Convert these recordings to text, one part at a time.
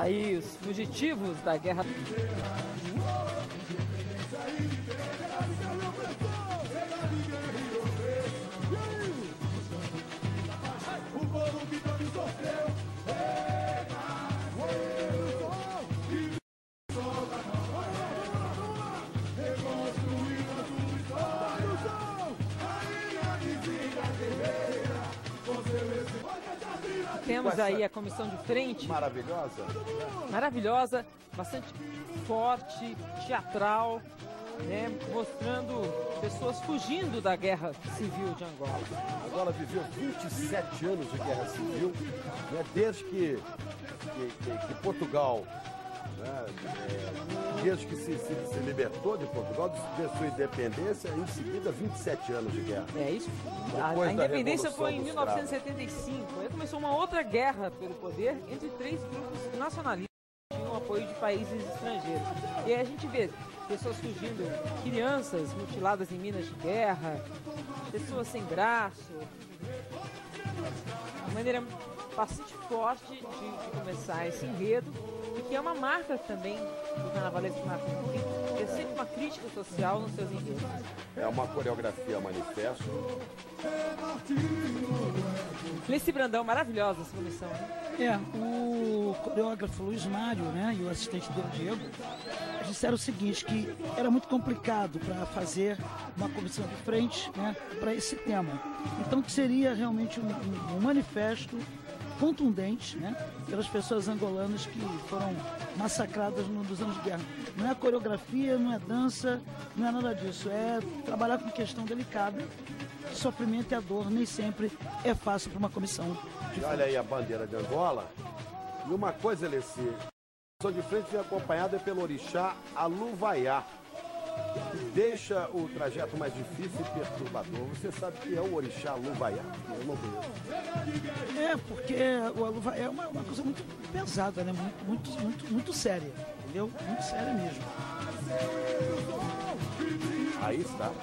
aí os fugitivos da guerra. Temos aí a comissão de frente. Maravilhosa. Maravilhosa, bastante forte, teatral, né, mostrando pessoas fugindo da guerra civil de Angola. Angola viveu 27 anos de guerra civil, né, desde que Portugal, né, desde que se libertou de Portugal, de sua independência, em seguida 27 anos de guerra. É isso. A independência foi em 1975. Aí começou uma outra guerra pelo poder entre três grupos nacionalistas que tinham apoio de países estrangeiros. E aí a gente vê pessoas fugindo, crianças mutiladas em minas de guerra, pessoas sem braço. Uma maneira bastante forte de começar esse enredo, e que é uma marca também do carnavalesco marketing. É sempre uma crítica social nos seus enredos. É uma coreografia manifesto. Felice Brandão, maravilhosa essa comissão. É, o coreógrafo Luiz Mário, né, e o assistente dele, Diego, disseram o seguinte, que era muito complicado para fazer uma comissão de frente, né, para esse tema. Então que seria realmente um manifesto contundente, né, pelas pessoas angolanas que foram massacradas nos anos de guerra. Não é coreografia, não é dança, não é nada disso. É trabalhar com questão delicada. O sofrimento e a dor nem sempre é fácil para uma comissão de frente. Olha aí a bandeira de Angola. E uma coisa, Alessi, a comissão de frente vem acompanhada pelo orixá Aluvaiá, que deixa o trajeto mais difícil e perturbador. Você sabe que é o orixá Aluvaiá? Eu não conheço. É, porque o Aluvaiá é uma coisa muito pesada, né? Muito séria, entendeu? Muito séria mesmo. Aí está.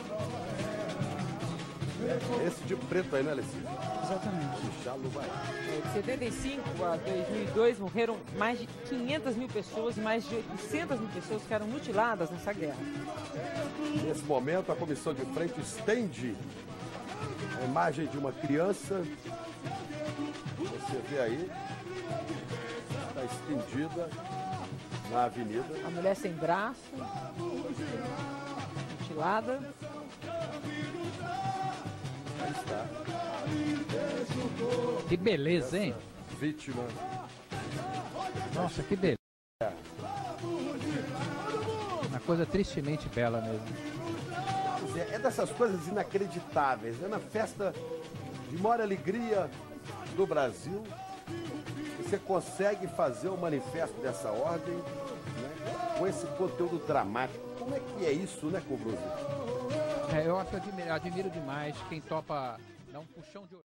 Esse de preto aí, né, Alessi? Exatamente. Orixá Aluvaiá. De 75 a 2002 morreram mais de 500 mil pessoas e mais de 800 mil pessoas ficaram mutiladas nessa guerra. Nesse momento, a comissão de frente estende a imagem de uma criança. Você vê aí, está estendida na avenida. A mulher sem braço, mutilada. Aí está. Que beleza, hein? Vítima. Nossa, que beleza. Uma coisa tristemente bela mesmo. Pois é dessas coisas inacreditáveis. É na festa de maior alegria do Brasil. Você consegue fazer um manifesto dessa ordem, né, com esse conteúdo dramático. Como é que é isso, né, Cobruzi? Eu acho que admiro demais quem topa dar um puxão de